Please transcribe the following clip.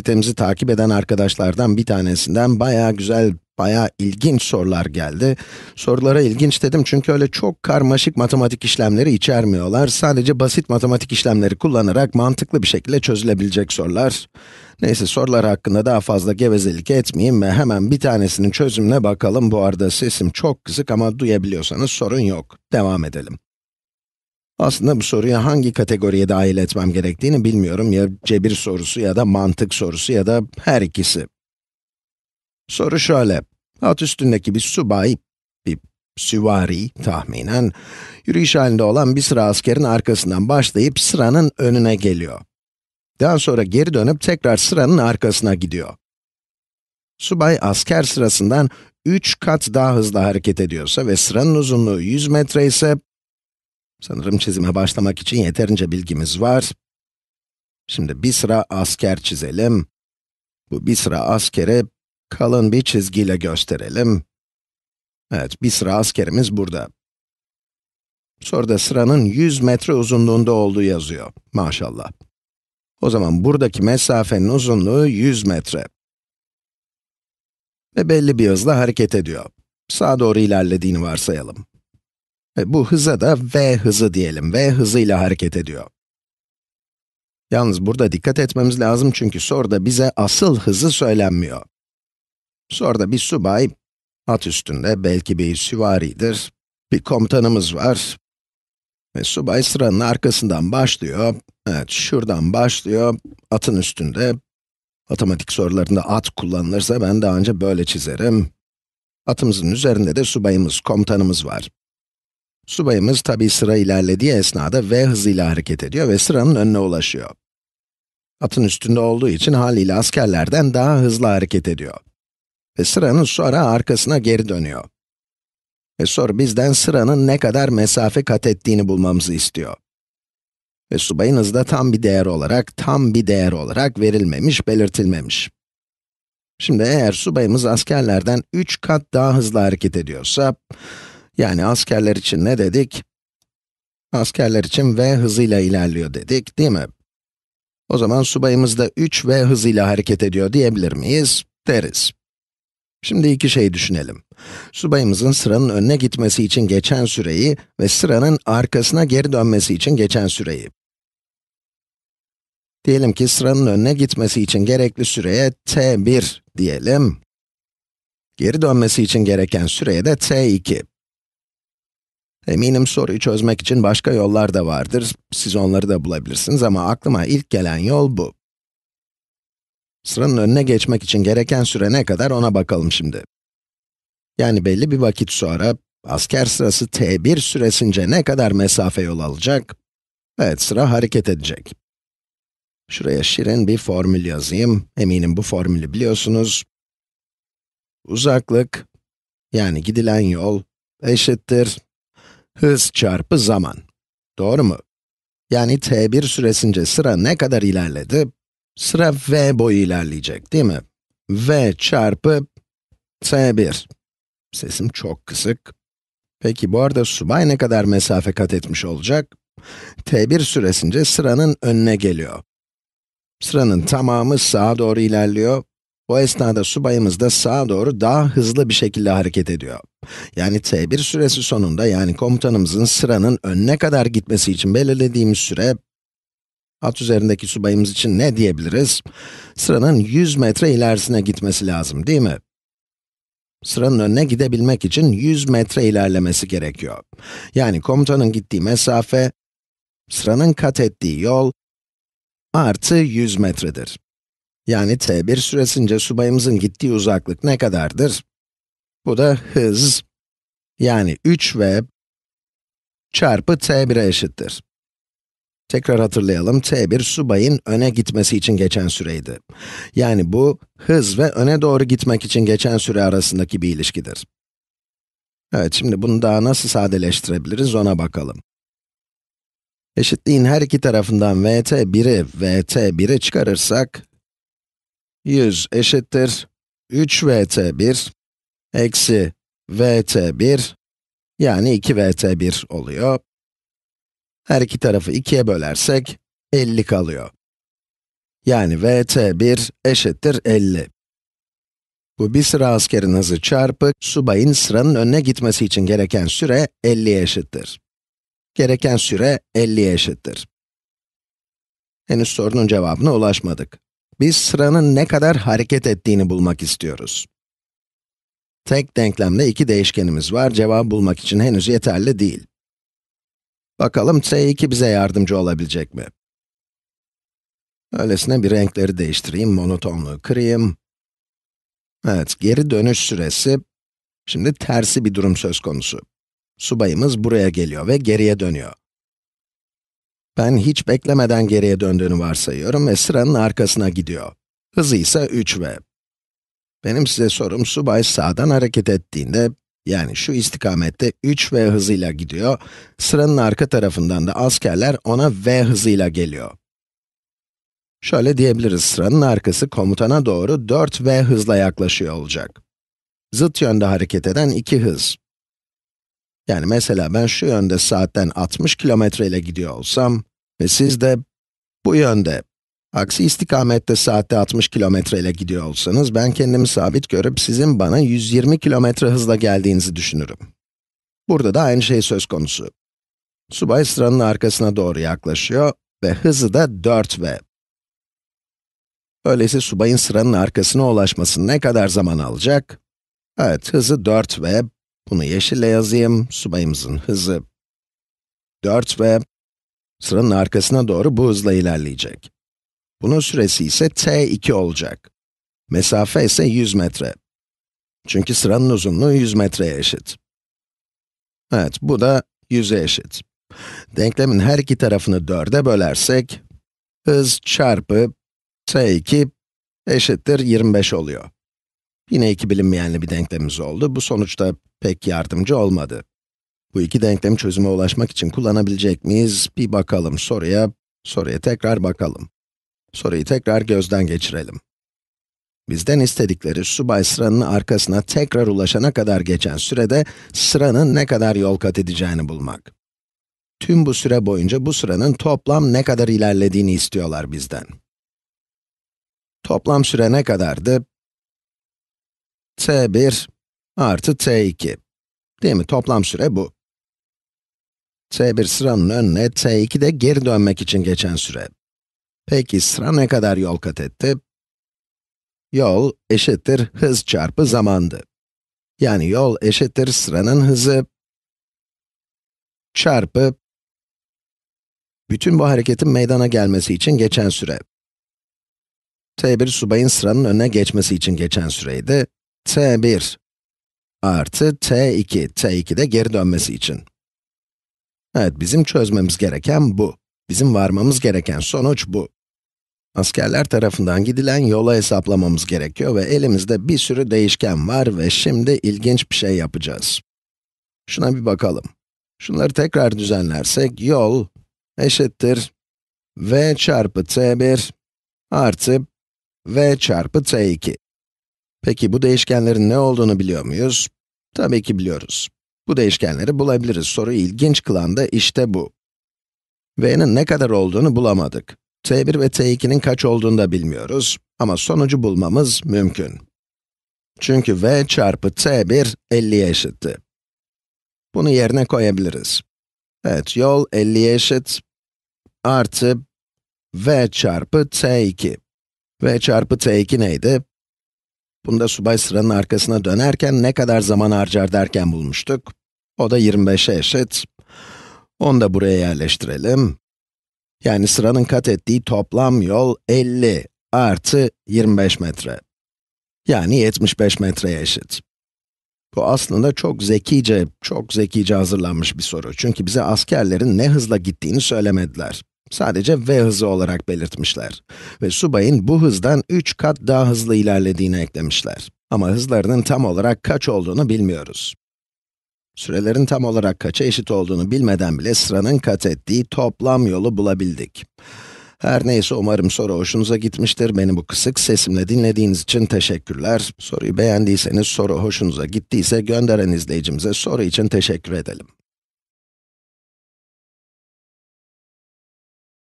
sitemizi takip eden arkadaşlardan bir tanesinden bayağı güzel, bayağı ilginç sorular geldi. Sorulara ilginç dedim çünkü öyle çok karmaşık matematik işlemleri içermiyorlar. Sadece basit matematik işlemleri kullanarak mantıklı bir şekilde çözülebilecek sorular. Neyse, sorular hakkında daha fazla gevezelik etmeyeyim ve hemen bir tanesinin çözümüne bakalım. Bu arada sesim çok kısık ama duyabiliyorsanız sorun yok. Devam edelim. Aslında bu soruya hangi kategoriye dahil etmem gerektiğini bilmiyorum. Ya cebir sorusu ya da mantık sorusu ya da her ikisi. Soru şöyle: at üstündeki bir subay, bir süvari tahminen, yürüyüş halinde olan bir sıra askerin arkasından başlayıp sıranın önüne geliyor. Daha sonra geri dönüp tekrar sıranın arkasına gidiyor. Subay asker sırasından 3 kat daha hızlı hareket ediyorsa ve sıranın uzunluğu 100 metre ise, sanırım çizime başlamak için yeterince bilgimiz var. Şimdi bir sıra asker çizelim. Bu bir sıra askeri kalın bir çizgiyle gösterelim. Evet, bir sıra askerimiz burada. Soruda sıranın 100 metre uzunluğunda olduğu yazıyor. Maşallah. O zaman buradaki mesafenin uzunluğu 100 metre. Ve belli bir hızla hareket ediyor. Sağa doğru ilerlediğini varsayalım. Ve bu hıza da v hızı diyelim. V hızıyla hareket ediyor. Yalnız burada dikkat etmemiz lazım çünkü soruda bize asıl hızı söylenmiyor. Soruda bir subay, at üstünde, belki bir süvaridir, bir komutanımız var. Ve subay sıranın arkasından başlıyor. Evet, şuradan başlıyor, atın üstünde. Matematik sorularında at kullanılırsa ben daha önce böyle çizerim. Atımızın üzerinde de subayımız, komutanımız var. Subayımız tabii sıra ilerlediği esnada v hızıyla hareket ediyor ve sıranın önüne ulaşıyor. Atın üstünde olduğu için haliyle askerlerden daha hızlı hareket ediyor. Ve sıranın sonra arkasına geri dönüyor. Ve soru bizden sıranın ne kadar mesafe kat ettiğini bulmamızı istiyor. Ve subayın hızı da tam bir değer olarak verilmemiş, belirtilmemiş. Şimdi eğer subayımız askerlerden 3 kat daha hızlı hareket ediyorsa, yani askerler için ne dedik? Askerler için v hızıyla ilerliyor dedik, değil mi? O zaman subayımız da 3v hızıyla hareket ediyor diyebilir miyiz? Deriz. Şimdi iki şey düşünelim. Subayımızın sıranın önüne gitmesi için geçen süreyi ve sıranın arkasına geri dönmesi için geçen süreyi. Diyelim ki sıranın önüne gitmesi için gerekli süreye t1 diyelim. Geri dönmesi için gereken süreye de t2. Eminim soruyu çözmek için başka yollar da vardır. Siz onları da bulabilirsiniz ama aklıma ilk gelen yol bu. Sıranın önüne geçmek için gereken süre ne kadar ona bakalım şimdi. Yani belli bir vakit sonra, asker sırası t1 süresince ne kadar mesafe yol alacak? Evet, sıra hareket edecek. Şuraya şirin bir formül yazayım. Eminim bu formülü biliyorsunuz. Uzaklık, yani gidilen yol, eşittir hız çarpı zaman. Doğru mu? Yani t1 süresince sıra ne kadar ilerledi? Sıra v boyu ilerleyecek, değil mi? V çarpı t1. Sesim çok kısık. Peki bu arada subay ne kadar mesafe kat etmiş olacak? t1 süresince sıranın önüne geliyor. Sıranın tamamı sağa doğru ilerliyor. O esnada subayımız da sağa doğru daha hızlı bir şekilde hareket ediyor. Yani t1 süresi sonunda, yani komutanımızın sıranın önüne kadar gitmesi için belirlediğimiz süre, at üzerindeki subayımız için ne diyebiliriz? Sıranın 100 metre ilerisine gitmesi lazım, değil mi? Sıranın önüne gidebilmek için 100 metre ilerlemesi gerekiyor. Yani komutanın gittiği mesafe, sıranın kat ettiği yol, artı 100 metredir. Yani t1 süresince subayımızın gittiği uzaklık ne kadardır? Bu da hız, yani 3v çarpı t1'e eşittir. Tekrar hatırlayalım, t1 subayın öne gitmesi için geçen süreydi. Yani bu, hız ve öne doğru gitmek için geçen süre arasındaki bir ilişkidir. Evet, şimdi bunu daha nasıl sadeleştirebiliriz ona bakalım. Eşitliğin her iki tarafından vt1'i çıkarırsak, 100 eşittir 3vt1 eksi vt1, yani 2vt1 oluyor. Her iki tarafı 2'ye bölersek 50 kalıyor. Yani vt1 eşittir 50. Bu bir sıra askerin hızı çarpı subayın sıranın önüne gitmesi için gereken süre 50'ye eşittir. Gereken süre 50'ye eşittir. Henüz sorunun cevabına ulaşmadık. Biz sıranın ne kadar hareket ettiğini bulmak istiyoruz. Tek denklemde iki değişkenimiz var, cevabı bulmak için henüz yeterli değil. Bakalım t2 bize yardımcı olabilecek mi? Öylesine bir renkleri değiştireyim, monotonluğu kırayım. Evet, geri dönüş süresi, şimdi tersi bir durum söz konusu. Subayımız buraya geliyor ve geriye dönüyor. Ben hiç beklemeden geriye döndüğünü varsayıyorum ve sıranın arkasına gidiyor. Hızı ise 3v. Benim size sorum, subay sağdan hareket ettiğinde, yani şu istikamette 3v hızıyla gidiyor, sıranın arka tarafından da askerler ona v hızıyla geliyor. Şöyle diyebiliriz, sıranın arkası komutana doğru 4v hızla yaklaşıyor olacak. Zıt yönde hareket eden iki hız. Yani mesela ben şu yönde saatten 60 kilometre ile gidiyor olsam ve siz de bu yönde, aksi istikamette saatte 60 kilometre ile gidiyor olsanız, ben kendimi sabit görüp sizin bana 120 kilometre hızla geldiğinizi düşünürüm. Burada da aynı şey söz konusu. Subay sıranın arkasına doğru yaklaşıyor ve hızı da 4v. Öyleyse subayın sıranın arkasına ulaşması ne kadar zaman alacak? Evet, hızı 4v. Bunu yeşille yazayım. Subayımızın hızı 4v. Sıranın arkasına doğru bu hızla ilerleyecek. Bunun süresi ise t2 olacak. Mesafe ise 100 metre. Çünkü sıranın uzunluğu 100 metreye eşit. Evet, bu da 100'e eşit. Denklemin her iki tarafını 4'e bölersek, hız çarpı t2 eşittir 25 oluyor. Yine iki bilinmeyenli bir denklemimiz oldu. Bu sonuçta pek yardımcı olmadı. Bu iki denklemi çözüme ulaşmak için kullanabilecek miyiz? Bir bakalım soruya tekrar bakalım. Soruyu tekrar gözden geçirelim. Bizden istedikleri, subay sıranın arkasına tekrar ulaşana kadar geçen sürede sıranın ne kadar yol kat edeceğini bulmak. Tüm bu süre boyunca bu sıranın toplam ne kadar ilerlediğini istiyorlar bizden. Toplam süre ne kadardı? t1 artı t2. Değil mi? Toplam süre bu. t1 sıranın önüne, t2 de geri dönmek için geçen süre. Peki sıra ne kadar yol kat etti? Yol eşittir hız çarpı zamandı. Yani yol eşittir sıranın hızı çarpı bütün bu hareketin meydana gelmesi için geçen süre. t1 subayın sıranın önüne geçmesi için geçen süreydi. t1 artı t2, t2 de geri dönmesi için. Evet, bizim çözmemiz gereken bu. Bizim varmamız gereken sonuç bu. Askerler tarafından gidilen yolu hesaplamamız gerekiyor ve elimizde bir sürü değişken var ve şimdi ilginç bir şey yapacağız. Şuna bir bakalım. Şunları tekrar düzenlersek, yol eşittir v çarpı t1 artı v çarpı t2. Peki bu değişkenlerin ne olduğunu biliyor muyuz? Tabii ki biliyoruz. Bu değişkenleri bulabiliriz. Soruyu ilginç kılan da işte bu. V'nin ne kadar olduğunu bulamadık. t1 ve t2'nin kaç olduğunu da bilmiyoruz ama sonucu bulmamız mümkün. Çünkü v çarpı t1 50'ye eşitti. Bunu yerine koyabiliriz. Evet, yol 50'ye eşit artı v çarpı t2. V çarpı t2 neydi? Bunda subay sıranın arkasına dönerken ne kadar zaman harcar derken bulmuştuk. O da 25'e eşit. Onu da buraya yerleştirelim. Yani sıranın kat ettiği toplam yol 50 artı 25 metre. Yani 75 metreye eşit. Bu aslında çok zekice hazırlanmış bir soru. Çünkü bize askerlerin ne hızla gittiğini söylemediler. Sadece v hızı olarak belirtmişler. Ve subayın bu hızdan 3 kat daha hızlı ilerlediğini eklemişler. Ama hızlarının tam olarak kaç olduğunu bilmiyoruz. Sürelerin tam olarak kaça eşit olduğunu bilmeden bile sıranın kat ettiği toplam yolu bulabildik. Her neyse, umarım soru hoşunuza gitmiştir. Beni bu kısık sesimle dinlediğiniz için teşekkürler. Soruyu beğendiyseniz, soru hoşunuza gittiyse gönderen izleyicimize soru için teşekkür edelim.